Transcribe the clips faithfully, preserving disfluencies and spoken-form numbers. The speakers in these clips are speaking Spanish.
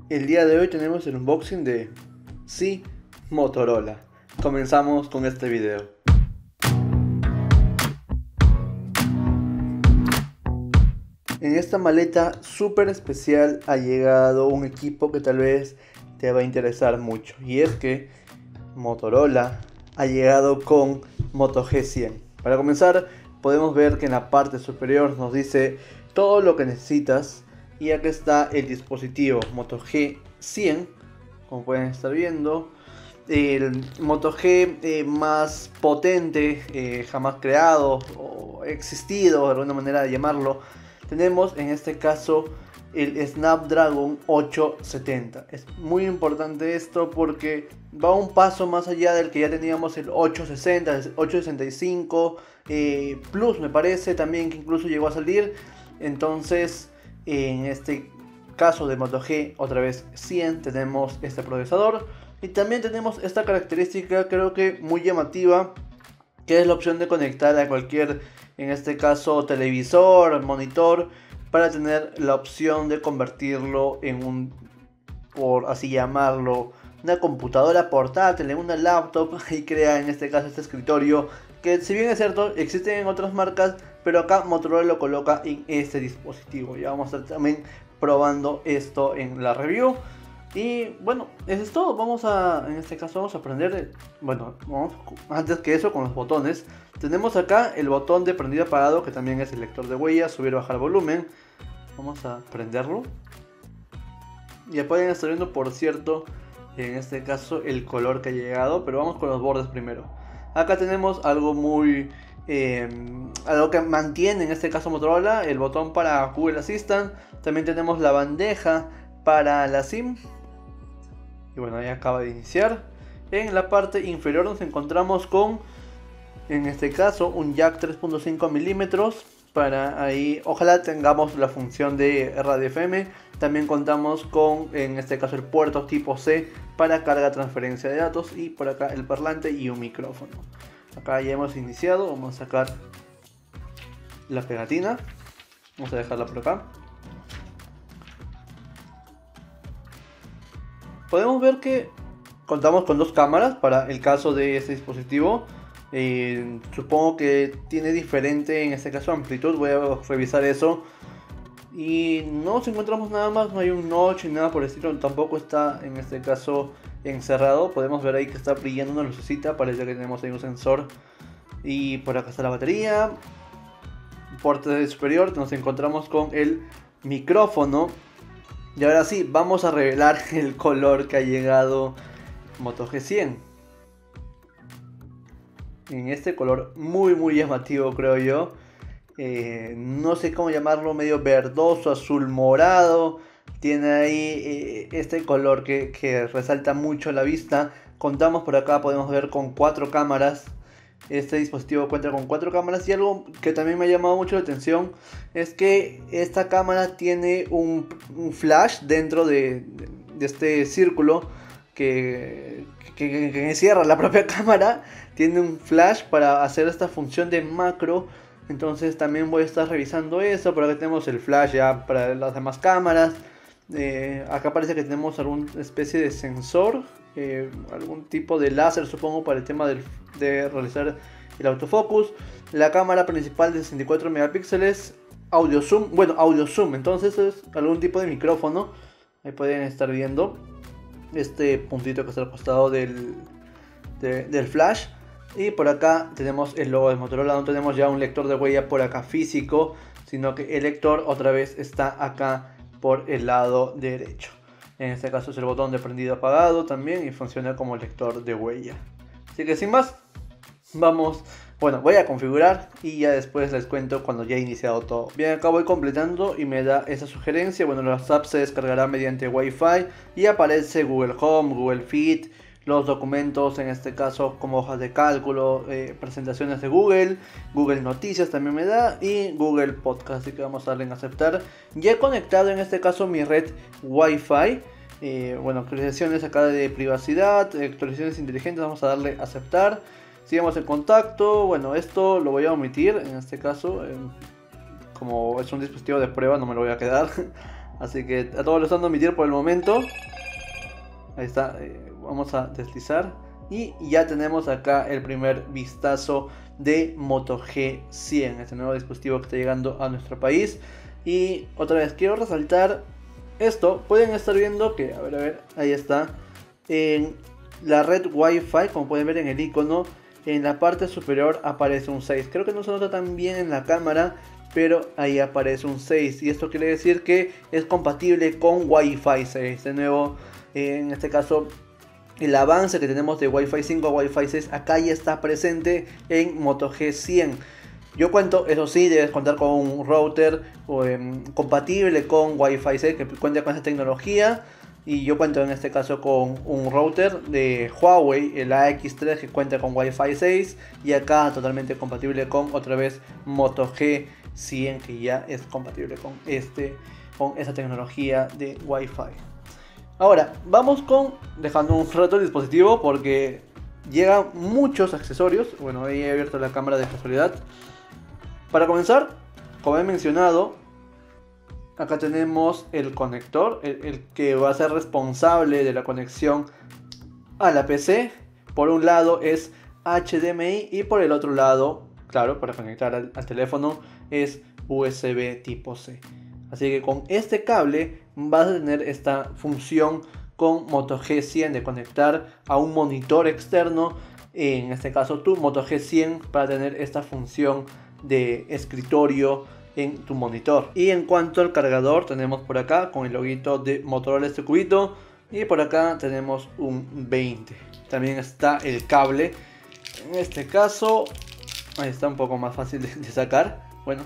El día de hoy tenemos el unboxing de Sí Motorola. Comenzamos con este video. En esta maleta súper especial ha llegado un equipo que tal vez te va a interesar mucho. Y es que Motorola ha llegado con Moto G cien. Para comenzar, podemos ver que en la parte superior nos dice todo lo que necesitas. Y acá está el dispositivo Moto G cien, como pueden estar viendo. El Moto G eh, más potente eh, jamás creado o existido, de alguna manera de llamarlo. Tenemos en este caso el Snapdragon ochocientos setenta. Es muy importante esto porque va un paso más allá del que ya teníamos el ochocientos sesenta, el ochocientos sesenta y cinco eh, Plus, me parece también que incluso llegó a salir. Entonces, en este caso de Moto G, otra vez cien, tenemos este procesador. Y también tenemos esta característica, creo que muy llamativa, que es la opción de conectar a cualquier, en este caso, televisor, monitor, para tener la opción de convertirlo en un, por así llamarlo, una computadora portátil, en una laptop, y crea en este caso este escritorio, que si bien es cierto, existen en otras marcas, pero acá Motorola lo coloca en este dispositivo. Ya vamos a estar también probando esto en la review. Y bueno, eso es todo. Vamos a, en este caso vamos a aprender, bueno, vamos, antes que eso con los botones. Tenemos acá el botón de prendido apagado, que también es el lector de huellas, subir o bajar volumen. Vamos a prenderlo. Ya pueden estar viendo, por cierto, en este caso el color que ha llegado, pero vamos con los bordes primero. Acá tenemos algo muy... Eh, algo que mantiene en este caso Motorola, el botón para Google Assistant. También tenemos la bandeja para la SIM. Y bueno, ya acaba de iniciar. En la parte inferior nos encontramos con, en este caso, un jack tres punto cinco milímetros. Para ahí, ojalá tengamos la función de radio F M. También contamos con, en este caso, el puerto tipo C para carga, transferencia de datos. Y por acá el parlante y un micrófono. Acá ya hemos iniciado. Vamos a sacar la pegatina. Vamos a dejarla por acá. Podemos ver que contamos con dos cámaras para el caso de este dispositivo. Eh, supongo que tiene diferente en este caso amplitud. Voy a revisar eso. Y no nos encontramos nada más. No hay un notch ni nada por el estilo. Tampoco está en este caso encerrado. Podemos ver ahí que está brillando una lucecita. Parece que tenemos ahí un sensor. Y por acá está la batería. Puerta superior. Nos encontramos con el micrófono. Y ahora sí, vamos a revelar el color que ha llegado Moto G cien. En este color muy muy llamativo, creo yo. Eh, no sé cómo llamarlo, medio verdoso, azul morado. Tiene ahí eh, este color que, que resalta mucho la vista. Contamos por acá, podemos ver con cuatro cámaras. Este dispositivo cuenta con cuatro cámaras. Y algo que también me ha llamado mucho la atención es que esta cámara tiene un, un flash dentro de, de, de este círculo que, que, que, que encierra la propia cámara. Tiene un flash para hacer esta función de macro. Entonces también voy a estar revisando eso. Por acá tenemos el flash ya para las demás cámaras. Eh, acá parece que tenemos alguna especie de sensor. Eh, algún tipo de láser, supongo, para el tema del, de realizar el autofocus. La cámara principal de sesenta y cuatro megapíxeles. Audio zoom, bueno, audio zoom. Entonces es algún tipo de micrófono. Ahí pueden estar viendo este puntito que está al costado del, de, del flash. Y por acá tenemos el logo de Motorola. No tenemos ya un lector de huella por acá físico, sino que el lector otra vez está acá por el lado derecho. En este caso es el botón de prendido apagado también y funciona como lector de huella. Así que sin más, vamos, bueno, voy a configurar y ya después les cuento cuando ya he iniciado todo. Bien, acá voy completando y me da esa sugerencia. Bueno, las apps se descargarán mediante Wi-Fi y aparece Google Home, Google Fit, los documentos, en este caso como hojas de cálculo, eh, presentaciones de Google, Google Noticias también me da y Google Podcast, así que vamos a darle en aceptar. Ya he conectado en este caso mi red Wi-Fi, eh, bueno, actualizaciones acá de privacidad, actualizaciones inteligentes, vamos a darle a aceptar. Sigamos en contacto. Bueno, esto lo voy a omitir en este caso, eh, como es un dispositivo de prueba no me lo voy a quedar. Así que a todos los están omitir por el momento. Ahí está, eh, vamos a deslizar. Y ya tenemos acá el primer vistazo de Moto G cien, este nuevo dispositivo que está llegando a nuestro país. Y otra vez quiero resaltar esto. Pueden estar viendo que, a ver, a ver, ahí está. En la red Wi-Fi, como pueden ver en el icono, en la parte superior aparece un seis. Creo que no se nota tan bien en la cámara, pero ahí aparece un seis. Y esto quiere decir que es compatible con Wi-Fi seis. De nuevo, en este caso, el avance que tenemos de Wi-Fi cinco a Wi-Fi seis acá ya está presente en Moto G cien. Yo cuento, eso sí, debes contar con un router eh, compatible con Wi-Fi seis que cuente con esa tecnología. Y yo cuento en este caso con un router de Huawei, el A X tres, que cuenta con Wi-Fi seis. Y acá totalmente compatible con otra vez Moto G cien, que ya es compatible con, este, con esa tecnología de Wi-Fi. Ahora, vamos con, dejando un rato el dispositivo porque llegan muchos accesorios. Bueno, ahí he abierto la cámara de casualidad. Para comenzar, como he mencionado, acá tenemos el conector, el, el que va a ser responsable de la conexión a la P C. Por un lado es H D M I y por el otro lado, claro, para conectar al, al teléfono es U S B tipo C. Así que con este cable vas a tener esta función con Moto G cien de conectar a un monitor externo, en este caso tu Moto G cien, para tener esta función de escritorio en tu monitor. Y en cuanto al cargador, tenemos por acá con el loguito de Motorola este cubito, y por acá tenemos un veinte. También está el cable, en este caso ahí está un poco más fácil de, de sacar. Bueno,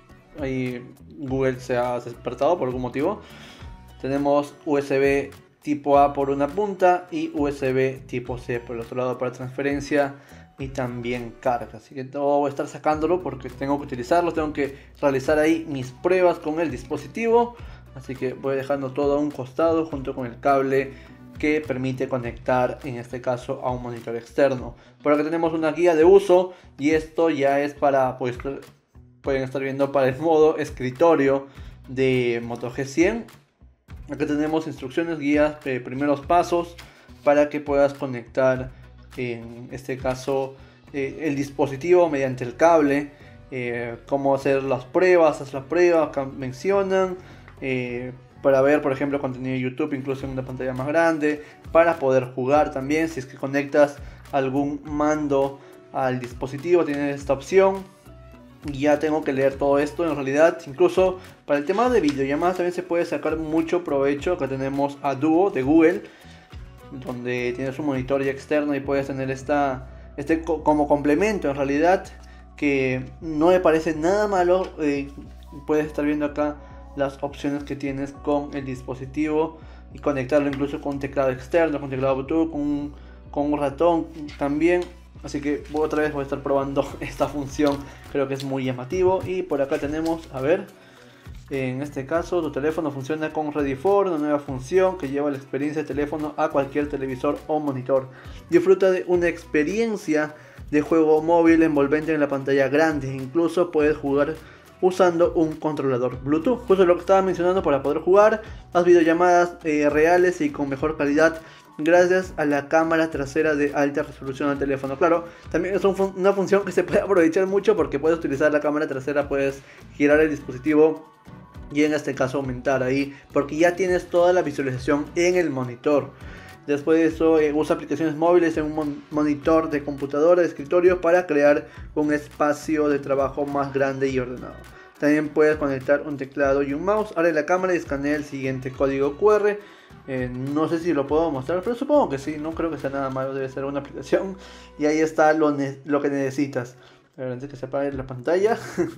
ahí Google se ha despertado por algún motivo. Tenemos U S B tipo A por una punta y U S B tipo C por el otro lado para transferencia y también carga. Así que no voy a estar sacándolo porque tengo que utilizarlo, tengo que realizar ahí mis pruebas con el dispositivo. Así que voy dejando todo a un costado junto con el cable que permite conectar, en este caso, a un monitor externo. Por acá tenemos una guía de uso y esto ya es para, pues, pueden estar viendo, para el modo escritorio de Moto G cien. Acá tenemos instrucciones, guías, eh, primeros pasos para que puedas conectar, en este caso, eh, el dispositivo mediante el cable. Eh, cómo hacer las pruebas, haz las pruebas, acá mencionan. Eh, para ver, por ejemplo, contenido de YouTube, incluso en una pantalla más grande. Para poder jugar también, si es que conectas algún mando al dispositivo, tienes esta opción. Y ya tengo que leer todo esto. En realidad, incluso para el tema de videollamadas también se puede sacar mucho provecho. Acá tenemos a Duo de Google, donde tienes un monitor ya externo y puedes tener esta, este co como complemento, en realidad, que no me parece nada malo. Eh, puedes estar viendo acá las opciones que tienes con el dispositivo y conectarlo incluso con un teclado externo, con teclado Bluetooth, con un, con un ratón también. Así que otra vez voy a estar probando esta función, creo que es muy llamativo. Y por acá tenemos, a ver, en este caso tu teléfono funciona con Ready for, una nueva función que lleva la experiencia de teléfono a cualquier televisor o monitor. Disfruta de una experiencia de juego móvil envolvente en la pantalla grande, incluso puedes jugar usando un controlador Bluetooth. Justo lo que estaba mencionando, para poder jugar las videollamadas eh, reales y con mejor calidad gracias a la cámara trasera de alta resolución del teléfono. Claro, también es un fun una función que se puede aprovechar mucho porque puedes utilizar la cámara trasera, puedes girar el dispositivo y en este caso aumentar ahí, porque ya tienes toda la visualización en el monitor. Después de eso, eh, usa aplicaciones móviles en un mon monitor de computadora, de escritorio, para crear un espacio de trabajo más grande y ordenado. También puedes conectar un teclado y un mouse. Abre la cámara y escanea el siguiente código Q R. Eh, no sé si lo puedo mostrar, pero supongo que sí. No creo que sea nada malo, debe ser una aplicación. Y ahí está lo, lo que necesitas. Antes que se apague la pantalla.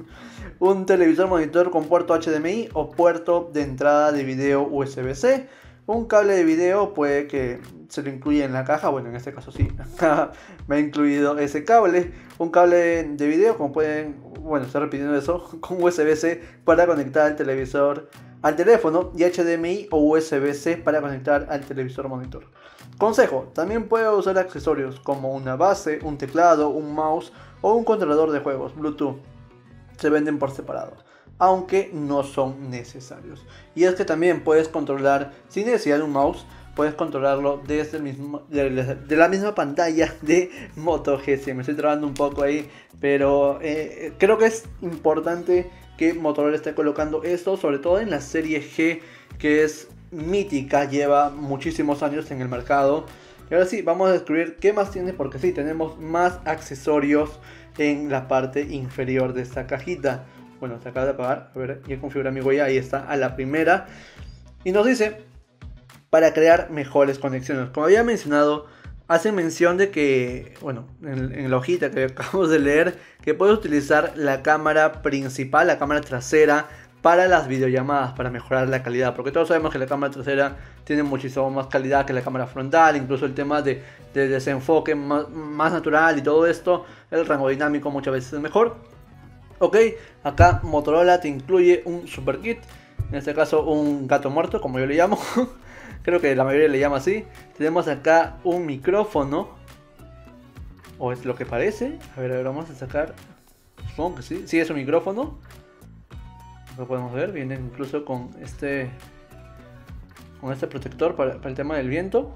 Un televisor monitor con puerto H D M I o puerto de entrada de video U S B C. Un cable de video puede que se lo incluya en la caja. Bueno, en este caso sí, me ha incluido ese cable. Un cable de video, como pueden, bueno, estoy repitiendo eso, con U S B C para conectar al televisor, al teléfono, y H D M I o U S B C para conectar al televisor monitor. Consejo, también puede usar accesorios como una base, un teclado, un mouse o un controlador de juegos Bluetooth. se venden por separado, aunque no son necesarios. Y es que también puedes controlar, sin necesidad de un mouse, puedes controlarlo desde el mismo, de, de la misma pantalla de Moto G cien. Me estoy trabando un poco ahí, pero eh, creo que es importante que Motorola esté colocando esto, sobre todo en la serie G, que es mítica, lleva muchísimos años en el mercado. Y ahora sí, vamos a descubrir qué más tiene, porque sí, tenemos más accesorios en la parte inferior de esta cajita. Bueno, se acaba de apagar, a ver, ya configura mi huella, ahí está, a la primera. Y nos dice, para crear mejores conexiones. Como había mencionado, hace mención de que, bueno, en, en la hojita que acabamos de leer, que puedes utilizar la cámara principal, la cámara trasera, para las videollamadas, para mejorar la calidad, porque todos sabemos que la cámara trasera tiene muchísimo más calidad que la cámara frontal, incluso el tema de, de desenfoque más, más natural y todo esto, el rango dinámico muchas veces es mejor. Ok, acá Motorola te incluye un super kit, en este caso un gato muerto, como yo le llamo, creo que la mayoría le llama así. Tenemos acá un micrófono, o es lo que parece, a ver, a ver, vamos a sacar, supongo que sí, sí es un micrófono. Lo podemos ver, viene incluso con este con este protector para, para el tema del viento.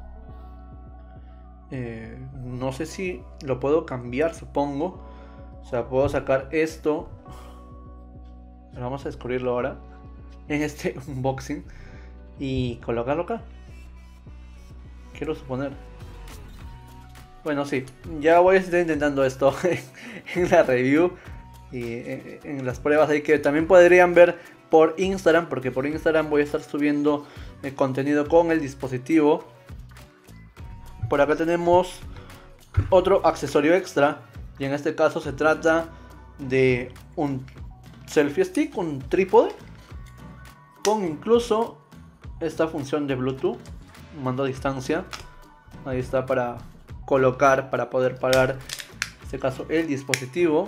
Eh, no sé si lo puedo cambiar, supongo. O sea, puedo sacar esto. Pero vamos a descubrirlo ahora en este unboxing y colocarlo acá. Quiero suponer. Bueno, sí, ya voy a estar intentando esto en la review y en las pruebas ahí, que también podrían ver por Instagram, porque por Instagram voy a estar subiendo el contenido con el dispositivo. Por acá tenemos otro accesorio extra, y en este caso se trata de un selfie stick, un trípode, con incluso esta función de Bluetooth, mando a distancia. Ahí está para colocar, para poder parar, en este caso, el dispositivo.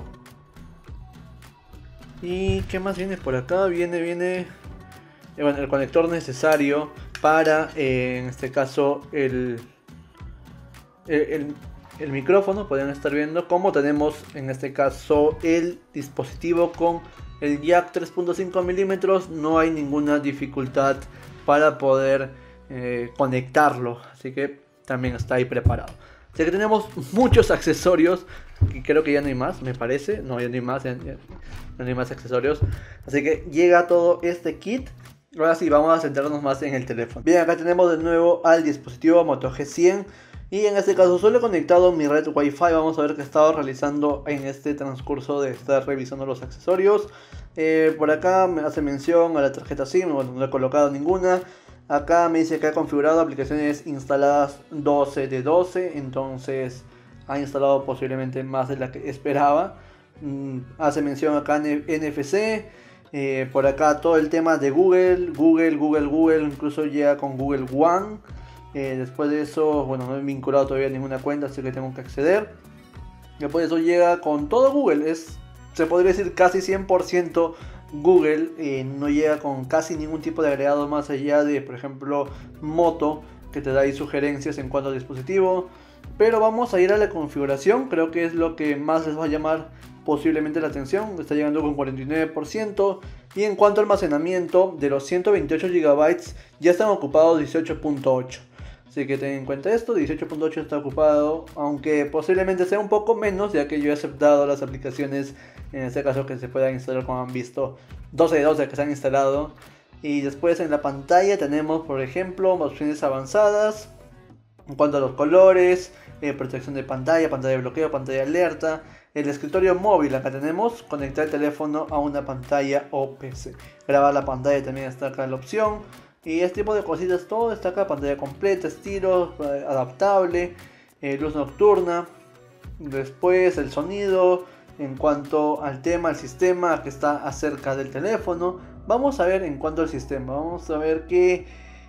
¿Y qué más viene por acá? Viene, viene eh, bueno, el conector necesario para, eh, en este caso, el, el, el, el micrófono. Pueden estar viendo cómo tenemos, en este caso, el dispositivo con el jack tres punto cinco milímetros. No hay ninguna dificultad para poder eh, conectarlo, así que también está ahí preparado. Así que tenemos muchos accesorios, y creo que ya no hay más, me parece. No, ya no hay más, ya, ya, no hay más accesorios. Así que llega todo este kit. Ahora sí, vamos a centrarnos más en el teléfono. Bien, acá tenemos de nuevo al dispositivo Moto G cien. Y en este caso solo he conectado mi red Wi-Fi. Vamos a ver qué he estado realizando en este transcurso de estar revisando los accesorios. Eh, por acá me hace mención a la tarjeta SIM, bueno, no he colocado ninguna. Acá me dice que ha configurado aplicaciones instaladas doce de doce, entonces ha instalado posiblemente más de la que esperaba. Mm, hace mención acá en N F C, eh, por acá todo el tema de Google, Google, Google, Google, incluso llega con Google One. Eh, después de eso, bueno, no he vinculado todavía ninguna cuenta, así que tengo que acceder. Después de eso llega con todo Google, es, se podría decir casi cien por ciento Google. Eh, no llega con casi ningún tipo de agregado más allá de, por ejemplo, Moto, que te da ahí sugerencias en cuanto al dispositivo. Pero vamos a ir a la configuración, creo que es lo que más les va a llamar posiblemente la atención. Está llegando con cuarenta y nueve por ciento. Y en cuanto al almacenamiento, de los ciento veintiocho gigabytes ya están ocupados dieciocho punto ocho. Así que ten en cuenta esto, dieciocho punto ocho está ocupado, aunque posiblemente sea un poco menos, ya que yo he aceptado las aplicaciones, en este caso que se puedan instalar, como han visto, doce de doce que se han instalado. Y después en la pantalla tenemos, por ejemplo, opciones avanzadas en cuanto a los colores, eh, protección de pantalla, pantalla de bloqueo, pantalla alerta. El escritorio móvil, acá tenemos conectar el teléfono a una pantalla o P C. Grabar la pantalla también está acá la opción. Y este tipo de cositas, todo está acá, pantalla completa, estilos, adaptable, eh, luz nocturna. Después el sonido, en cuanto al tema, el sistema que está acerca del teléfono. Vamos a ver en cuanto al sistema, vamos a ver que,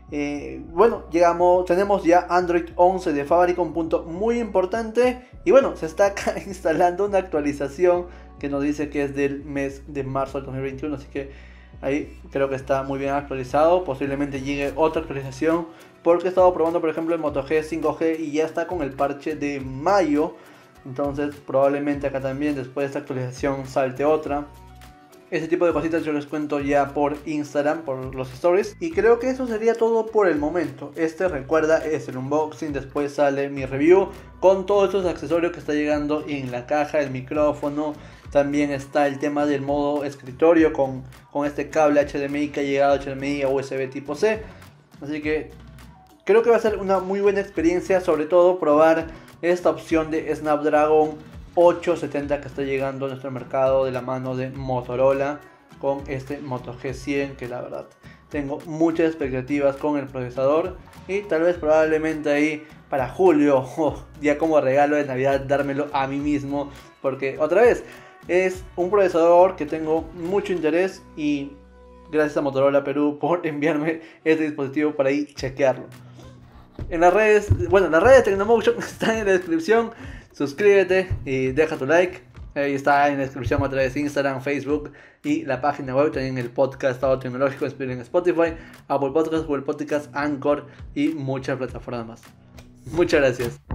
eh, bueno, llegamos, tenemos ya Android once de fábrica, un punto muy importante. Y bueno, se está acá instalando una actualización que nos dice que es del mes de marzo del dos mil veintiuno, así que ahí creo que está muy bien actualizado. Posiblemente llegue otra actualización, porque he estado probando por ejemplo el Moto G cinco G y ya está con el parche de mayo. Entonces probablemente acá también después de esta actualización salte otra. Ese tipo de cositas yo les cuento ya por Instagram, por los stories. Y creo que eso sería todo por el momento. Este, recuerda, es el unboxing. Después sale mi review con todos esos accesorios que está llegando en la caja. El micrófono. También está el tema del modo escritorio con, con este cable H D M I que ha llegado H D M I a U S B tipo C. Así que creo que va a ser una muy buena experiencia. Sobre todo probar esta opción de Snapdragon ocho setenta que está llegando a nuestro mercado de la mano de Motorola con este Moto G cien, que la verdad tengo muchas expectativas con el procesador y tal vez probablemente ahí para julio, oh, ya como regalo de Navidad, dármelo a mí mismo, porque otra vez es un procesador que tengo mucho interés y gracias a Motorola Perú por enviarme este dispositivo para ahí chequearlo. En las redes, bueno, las redes de Tecnomotion están en la descripción. Suscríbete y deja tu like. Ahí está en la descripción a través de Instagram, Facebook y la página web. También el podcast Estado Tecnológico en Spotify, Apple Podcast, Google Podcast, Anchor y muchas plataformas más. Muchas gracias.